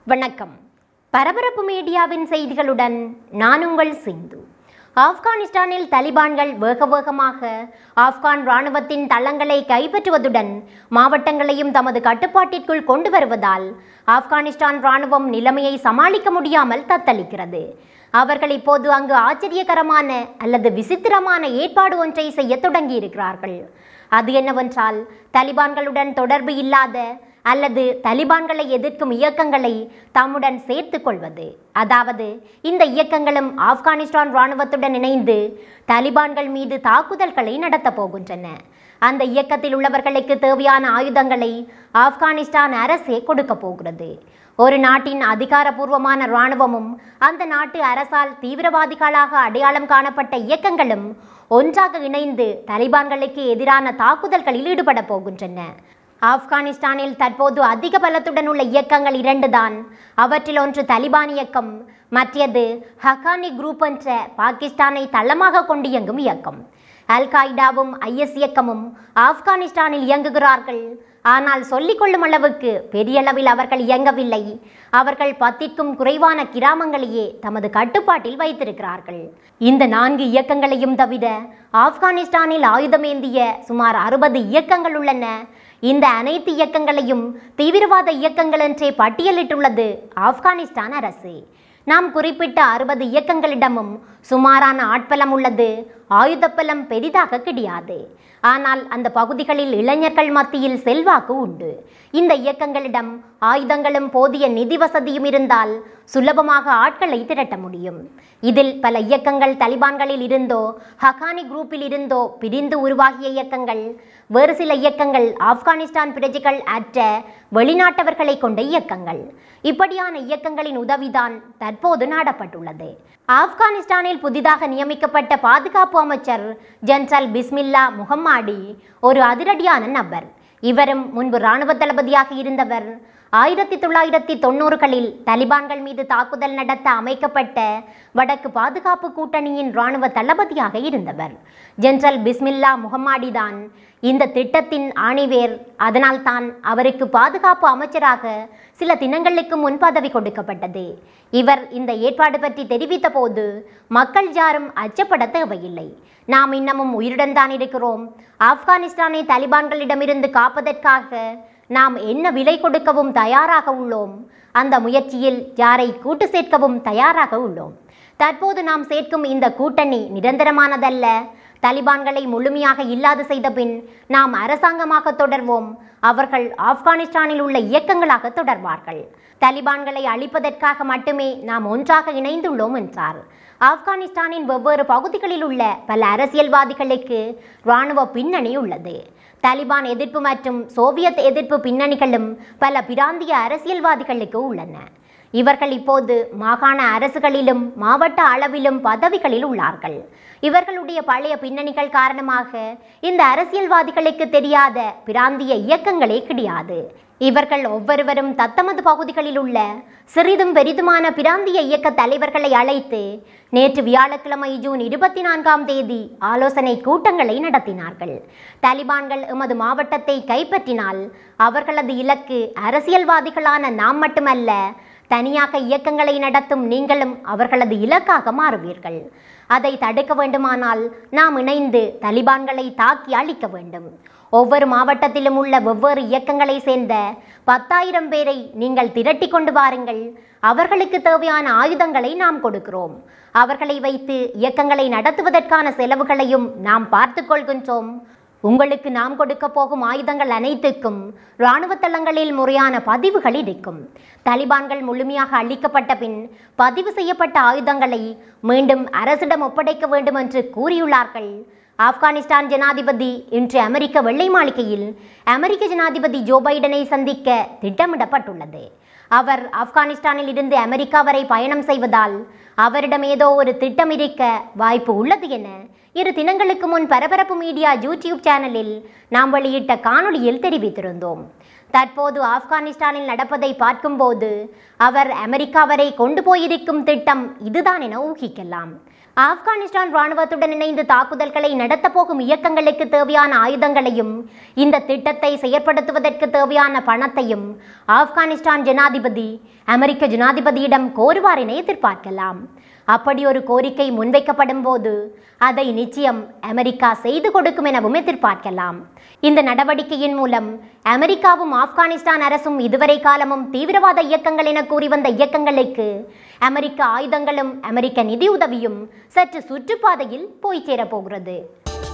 வணக்கம். பரபரப்பு மீடியாவின் செய்திகளுடன் நான் உங்கள் சிந்து. ஆப்கானிஸ்தானில் தலிபான்கள் வேகமாக ஆப்கான் இராணுவத்தின் தளங்களை கைப்பற்றுவதுடன் மாவட்டங்களையும் தமது கட்டுப்பாட்டிற்குள் கொண்டு வருவதால் ஆப்கானிஸ்தான் இராணுவம் நிலைமையை சமாளிக்க முடியாமல் தத்தளிக்கிறது. அவர்கள் இப்போது அங்கு ஆச்சரியகரமான அல்லது விசித்திரமான ஏற்பாடு ஒன்றை செய்ய தொடங்கியிருக்கிறார்கள். அது என்னவென்றால், தலிபான்களுடன் தொடர்பு இல்லாத அல்லது தலிபான்களை எதிர்க்கும் இயக்கங்களை தம்முடன் சேர்த்து கொள்வது. அதாவது, இந்த இயக்கங்களும் ஆப்கானிஸ்தான் இராணுவத்துடன் இணைந்து தலிபான்கள் மீது தாக்குதல்களை நடத்தப் போகின்றன. அந்த இயக்கத்தில் உள்ளவர்களுக்கு தேவையான ஆயுதங்களை ஆப்கானிஸ்தான் அரசே கொடுக்க போகிறது. ஒரு நாட்டின் அதிகாரபூர்வமான இராணுவமும் அந்த நாட்டு அரசால் தீவிரவாதிகளாக அடையாளம் காணப்பட்ட இயக்கங்களும் ஒன்றாக இணைந்து தலிபான்களுக்கு எதிரான தாக்குதல்களில் ஈடுபட போகின்றன. ஆப்கானிஸ்தானில் தற்போது அதிக பலத்துடன் உள்ள இயக்கங்கள் இரண்டு தான். அவற்றில் ஒன்று தலிபான் இயக்கம், மற்றது ஹக்கானி குரூப் என்ற பாகிஸ்தானை தளமாக கொண்டு இயங்கும் இயக்கம். அல் காய்டாவும் IS இயக்கமும் ஆப்கானிஸ்தானில் இயங்குகிறார்கள். ஆனால் சொல்லிக்கொள்ளும் அளவுக்கு பெரிய அளவில் அவர்கள் இயங்கவில்லை. அவர்கள் 10க்கும் குறைவான கிராமங்களையே தமது கட்டுப்பாட்டில் வைத்திருக்கிறார்கள். இந்த 4 இயக்கங்களையும் தவிர ஆப்கானிஸ்தானில் ஆயுதமேந்திய சுமார் 60 இயக்கங்கள் உள்ளன. இந்த அனைத்து இயக்கங்களையும் தீவிரவாத இயக்கங்கள் என்றே பட்டியலிட்டுள்ளது ஆப்கானிஸ்தான் அரசு. நாம் குறிப்பிட்ட 60 இயக்கங்களிடமும் சுமாரான ஆட்பலம் உள்ளது. ஆயுதப்பலம் பெரிதாக கிடையாது. ஆனால் அந்த பகுதிகளில் இளைஞர்கள் மத்தியில் செல்வாக்கு உண்டு. இந்த இயக்கங்களிடம் ஆயுதங்களும் போதிய நிதி வசதியும் இருந்தால் சுலபமாக ஆட்களை திரட்ட முடியும். இதில் பல இயக்கங்கள் தலிபான்களில் இருந்தோ ஹக்கானி குரூப்பில் இருந்தோ பிரிந்து உருவாகிய இயக்கங்கள். வேறு சில இயக்கங்கள் ஆப்கானிஸ்தான் பிரஜைகள் அற்ற வெளிநாட்டவர்களை கொண்ட இயக்கங்கள். இப்படியான இயக்கங்களின் உதவிதான் தற்போது நாடப்பட்டுள்ளது. ஆப்கானிஸ்தானில் புதிதாக நியமிக்கப்பட்ட பாதுகாப்பு அமைச்சர் ஜெனரல் பிஸ்மில்லா முஹம்மாடி ஒரு அதிரடியான நபர். இவரும் முன்பு இராணுவ தளபதியாக இருந்தவர். 1990களில் தலிபான்கள் மீது தாக்குதல் நடத்த அமைக்கப்பட்ட வடக்கு பாதுகாப்பு கூட்டணியின் இராணுவ தளபதியாக இருந்தவர். ஜெனரல் பிஸ்மில்லா முஹம்மாடி தான் இந்த திட்டத்தின் ஆணிவேர். அதனால் தான் அவருக்கு பாதுகாப்பு அமைச்சராக சில தினங்களுக்கு முன் பதவி கொடுக்கப்பட்டது. இவர் இந்த ஏற்பாடு பற்றி தெரிவித்த போது மக்கள் யாரும் அச்சப்பட தேவையில்லை, நாம் இன்னமும் உயிருடன் தான் இருக்கிறோம், ஆப்கானிஸ்தானை தலிபான்களிடமிருந்து காப்பதற்காக நாம் என்ன விலை கொடுக்கவும் தயாராக உள்ளோம், அந்த முயற்சியில் யாரை கூட்டு சேர்க்கவும் தயாராக உள்ளோம். தற்போது நாம் சேர்க்கும் இந்த கூட்டணி நிரந்தரமானதல்ல. தலிபான்களை முழுமையாக இல்லாது செய்த பின் நாம் அரசாங்கமாக தொடர்வோம். அவர்கள் ஆப்கானிஸ்தானில் உள்ள இயக்கங்களாக தொடர்வார்கள். தலிபான்களை அழிப்பதற்காக மட்டுமே நாம் ஒன்றாக இணைந்துள்ளோம் என்றார். ஆப்கானிஸ்தானின் வெவ்வேறு பகுதிகளில் உள்ள பல அரசியல்வாதிகளுக்கு இராணுவ பின்னணி உள்ளது. தலிபான் எதிர்ப்பு மற்றும் சோவியத் எதிர்ப்பு பின்னணிகளும் பல பிராந்திய அரசியல்வாதிகளுக்கு உள்ளன. இவர்கள் இப்போது மாகாண அரசுகளிலும் மாவட்ட அளவிலும் பதவிகளில் உள்ளார்கள். இவர்களுடைய பழைய பின்னணிகள் காரணமாக இந்த அரசியல்வாதிகளுக்கு தெரியாத பிராந்திய இயக்கங்களே கிடையாது. இவர்கள் ஒவ்வொருவரும் தத்தமது பகுதிகளில் உள்ள சிறிதும் பெரிதுமான பிராந்திய இயக்க தலைவர்களை அழைத்து நேற்று வியாழக்கிழமை ஜூன் 24ஆம் தேதி ஆலோசனை கூட்டங்களை நடத்தினார்கள். தலிபான்கள் எமது மாவட்டத்தை கைப்பற்றினால் அவர்களது இலக்கு அரசியல்வாதிகளான நாம் மட்டுமல்ல, தனியாக இயக்கங்களை நடத்தும் நீங்களும் அவர்களது இலக்காக மாறுவீர்கள். அதை தடுக்க வேண்டுமானால் நாம் இணைந்து தலிபான்களை தாக்கி அழிக்க வேண்டும். ஒவ்வொரு மாவட்டத்திலும் உள்ள வெவ்வேறு இயக்கங்களை சேர்ந்த 10,000 பேரை நீங்கள் திரட்டி கொண்டு வாருங்கள். அவர்களுக்கு தேவையான ஆயுதங்களை நாம் கொடுக்கிறோம். அவர்களை வைத்து இயக்கங்களை நடத்துவதற்கான செலவுகளையும் நாம் பார்த்து கொள்கின்றோம். உங்களுக்கு நாம் கொடுக்க போகும் ஆயுதங்கள் அனைத்துக்கும் இராணுவ தளங்களில் முறையான பதிவுகள் இருக்கும். தலிபான்கள் முழுமையாக அழிக்கப்பட்ட பின் பதிவு செய்யப்பட்ட ஆயுதங்களை மீண்டும் அரசிடம் ஒப்படைக்க வேண்டும் என்று கூறியுள்ளார்கள். ஆப்கானிஸ்தான் ஜனாதிபதி இன்று அமெரிக்க வெள்ளை மாளிகையில் அமெரிக்க ஜனாதிபதி ஜோ பைடனை சந்திக்க திட்டமிடப்பட்டுள்ளது. அவர் ஆப்கானிஸ்தானில் இருந்து அமெரிக்கா வரை பயணம் செய்வதால் அவரிடம் ஏதோ ஒரு திட்டம் இருக்க வாய்ப்பு உள்ளது என 2 தினங்களுக்கு முன் பரபரப்பு மீடியா யூடியூப் சேனலில் நாம் வெளியிட்ட காணொளியில் தெரிவித்திருந்தோம். தற்போது ஆப்கானிஸ்தானில் நடப்பதை பார்க்கும்போது அவர் அமெரிக்கா வரை கொண்டு போயிருக்கும் திட்டம் இதுதான் என ஊகிக்கலாம். ஆப்கானிஸ்தான் இராணுவத்துடன் இணைந்து தாக்குதல்களை நடத்த போகும் இயக்கங்களுக்கு தேவையான ஆயுதங்களையும் இந்த திட்டத்தை செயற்படுத்துவதற்கு தேவையான பணத்தையும் ஆப்கானிஸ்தான் ஜனாதிபதி அமெரிக்க ஜனாதிபதியிடம் கோருவார் என எதிர்பார்க்கலாம். அப்படி ஒரு கோரிக்கை முன்வைக்கப்படும் போது அதை நிச்சயம் அமெரிக்கா செய்து கொடுக்கும் எனவும் எதிர்பார்க்கலாம். இந்த நடவடிக்கையின் மூலம் அமெரிக்காவும் ஆப்கானிஸ்தான் அரசும் இதுவரை காலமும் தீவிரவாத இயக்கங்கள் என கூறி வந்த இயக்கங்களுக்கு அமெரிக்க ஆயுதங்களும் அமெரிக்க நிதியுதவியும் சற்று சுற்றுப்பாதையில் போய் சேரப்போகிறது.